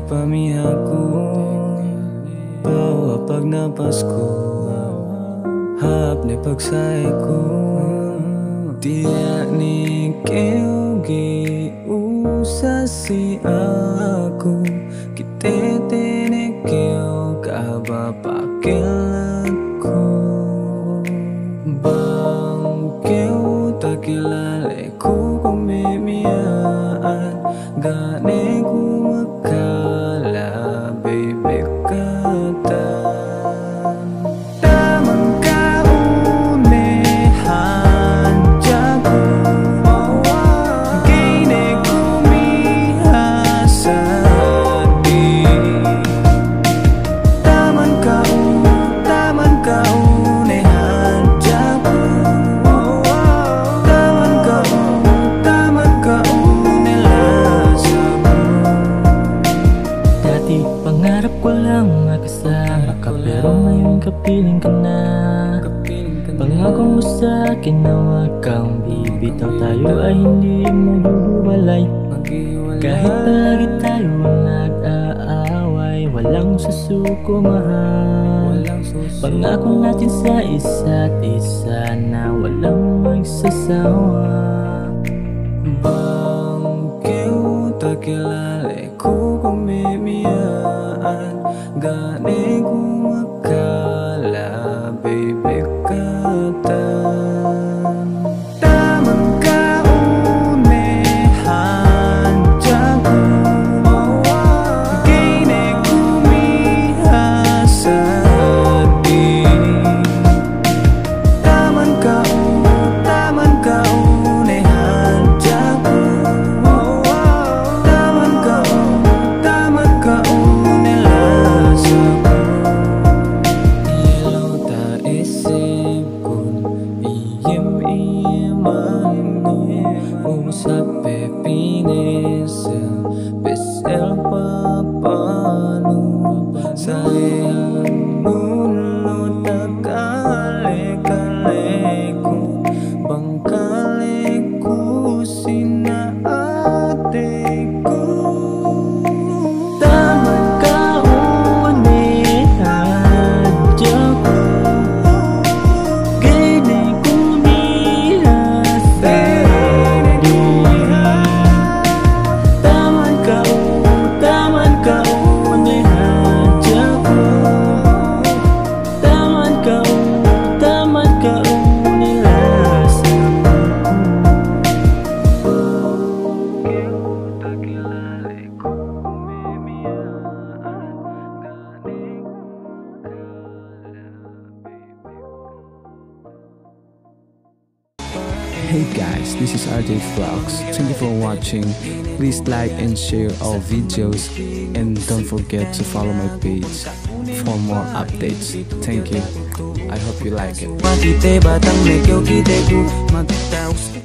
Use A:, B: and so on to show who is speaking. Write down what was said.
A: pamihaku bawa pag napas ko hap ni pagsay ko tiyak ni keugi usa si aku kitete ni keu kaba pakilaku bang keu takilale ku kumimiaan gane ku makala baby kata kapiling ka na. Pangako mo sa akin na wag kang bibitaw. Tayo ay hindi maghiwalay. Kahit palagi tayo nag-aaway, walang susuko mahal. Pangako natin sa isa't isa na walang magsasawa. Bangkeo takilale ko kumimiyaan gane ko makala baby kata tamang kaunehan jago gine kumihasa di taman kaunehan jago taman kaunelasa sape pinesa besel papanu sayang nuno takale kaleku bangkaleku sina ateku taman kaunehan jago gene kumihasa
B: Hey guys, this is RJ Vlogs. Thank you for watching. Please like and share our videos and don't forget to follow my page for more updates. Thank you. I hope you like it.